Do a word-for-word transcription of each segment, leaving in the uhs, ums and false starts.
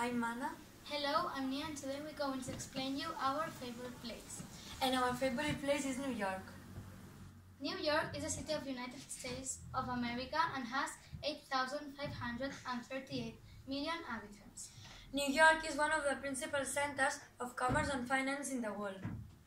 I'm Mana. Hello, I'm Nia, and today we're going to explain you our favorite place. And our favorite place is New York. New York is a city of the United States of America and has eight thousand five hundred thirty-eight million inhabitants. New York is one of the principal centers of commerce and finance in the world.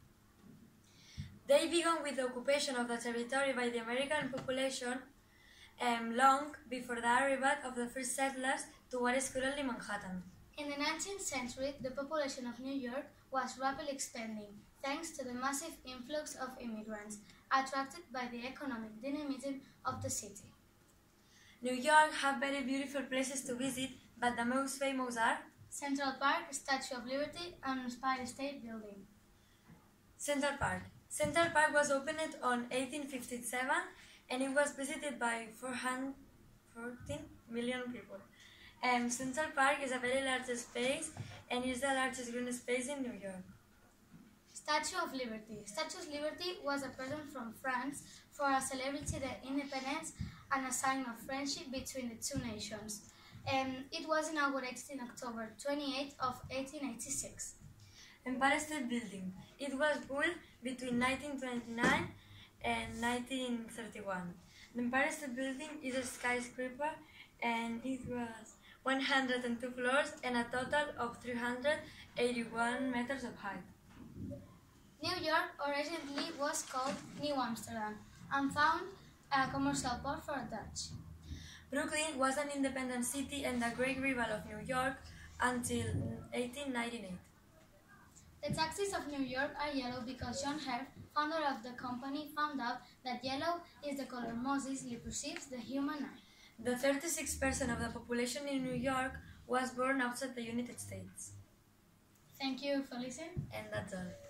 They began with the occupation of the territory by the American population um, long before the arrival of the first settlers to what is currently Manhattan. In the nineteenth century, the population of New York was rapidly expanding thanks to the massive influx of immigrants attracted by the economic dynamism of the city. New York has very beautiful places to visit, but the most famous are Central Park, Statue of Liberty, and Empire State Building. Central Park. Central Park was opened on eighteen fifty-seven and it was visited by four hundred fourteen million people. Um, Central Park is a very large space and is the largest green space in New York. Statue of Liberty. Statue of Liberty was a present from France for a celebrity the independence and a sign of friendship between the two nations. Um, it was inaugurated in October twenty-eighth of eighteen eighty-six. Empire State Building. It was built between nineteen twenty-nine and nineteen thirty-one. The Empire State Building is a skyscraper and it was one hundred two floors and a total of three hundred eighty-one meters of height. New York originally was called New Amsterdam and found a commercial port for the Dutch. Brooklyn was an independent city and a great rival of New York until eighteen ninety-eight. The taxis of New York are yellow because John Hare, founder of the company, found out that yellow is the color most easily perceives the human eye. The thirty-six percent of the population in New York was born outside the United States. Thank you for listening. And that's all.